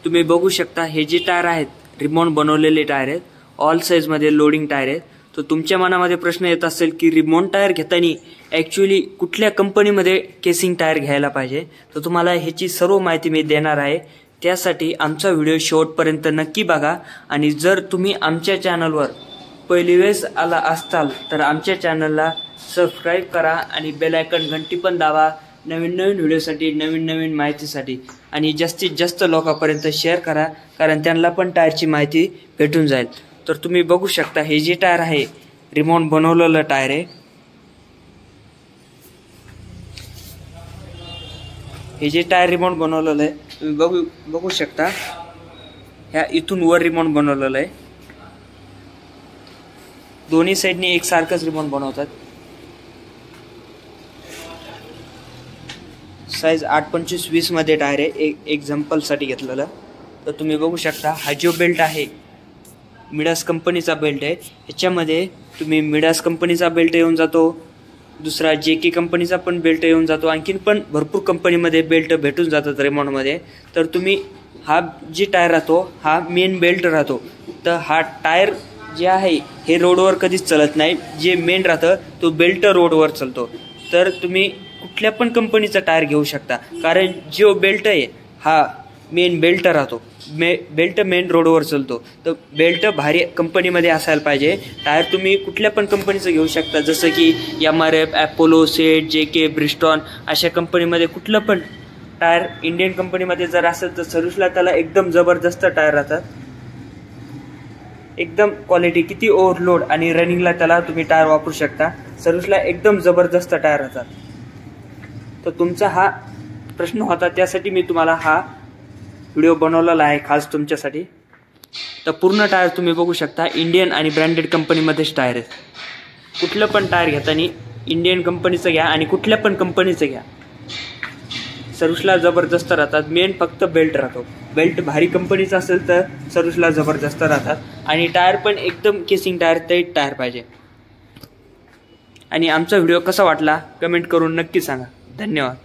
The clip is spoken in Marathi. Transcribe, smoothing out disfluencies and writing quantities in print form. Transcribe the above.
तुम्ही बघू शकता हे जे टायर आहेत रिमोट बनवलेले टायर आहेत, ऑल साईजमध्ये लोडिंग टायर आहेत. तर तुमच्या मनामध्ये प्रश्न येत असेल की रिमोट टायर घेताना ॲक्च्युली कुठल्या कंपनीमध्ये केसिंग टायर घ्यायला पाहिजे, तर तुम्हाला ह्याची सर्व माहिती मी देणार आहे. त्यासाठी आमचा व्हिडिओ शेवटपर्यंत नक्की बघा. आणि जर तुम्ही आमच्या चॅनलवर पहिली वेळेस आला असताल तर आमच्या चॅनलला सबस्क्राईब करा आणि बेल आयकॉन घंटी पण दाबा, नवीन नवीन व्हिडिओसाठी, नवीन नवीन माहितीसाठी. आणि जास्तीत जास्त लोकांपर्यंत शेअर करा, कारण त्यांना पण टायरची माहिती भेटून जाईल. तर तुम्ही बघू शकता हे जे टायर आहे रिमोट बनवलेलं टायर आहे. हे जे टायर रिमोट बनवलेलं आहे तुम्ही बघू शकता. ह्या इथून वर रिमोट बनवलेलं आहे. दोन्ही साईडनी एकसारखंच रिमोट बनवतात. साईज 8-25-20 मध्ये टायर आहे. एक एक्झाम्पलसाठी घेतलेलं. तर तुम्ही बघू शकता हा जो बेल्ट आहे मिडास कंपनीचा बेल्ट आहे. ह्याच्यामध्ये तुम्ही मिडास कंपनीचा बेल्ट येऊन जातो, दुसरा JK कंपनीचा पण बेल्ट येऊन जातो, आणखीन पण भरपूर कंपनीमध्ये बेल्ट भेटून जातात रिमोटमध्ये. तर तुम्ही हा जे टायर राहतो हा मेन बेल्ट राहतो. तर हा टायर जे आहे हे रोडवर कधीच चालत नाही. जे मेन राहतं तो बेल्ट रोडवर चालतो. तर तुम्ही कुठल्या पण कंपनीचा टायर घेऊ शकता, कारण जो बेल्ट आहे हा मेन बेल्ट राहतो. बेल्ट मेन रोडवर चालतो. तर बेल्ट भारी कंपनीमध्ये असायला पाहिजे. टायर तुम्ही कुठल्या पण कंपनीचं घेऊ शकता, जसं की MRF, Apollo, Ceat, JK, Bridgestone अशा कंपनीमध्ये कुठलं पण टायर. इंडियन कंपनीमध्ये जर असेल तर सर्व्हिसला त्याला एकदम जबरदस्त टायर राहतात. एकदम क्वालिटी, किती ओव्हरलोड आणि रनिंगला त्याला तुम्ही टायर वापरू शकता. सर्व्हिसला एकदम जबरदस्त टायर राहतात. तर तुमचा हा प्रश्न होता, त्यासाठी मी तुम्हाला हा व्हिडिओ बनवलेला आहे खास तुमच्यासाठी. तर पूर्ण टायर तुम्ही बघू शकता इंडियन आणि ब्रँडेड कंपनीमध्येच टायर आहेत. कुठलं पण टायर घेताना इंडियन कंपनीचं घ्या आणि कुठल्या पण कंपनीचं घ्या. सर्व्हिसला जबरदस्त राहतात. मेन फक्त बेल्ट राहतो. बेल्ट भारी कंपनीचा असेल तर सर्व्हिसला जबरदस्त राहतात. आणि टायर पण एकदम केसिंग टायर, टाईट टायर पाहिजे. आणि आमचा व्हिडिओ कसा वाटला कमेंट करून नक्की सांगा. धन्यवाद.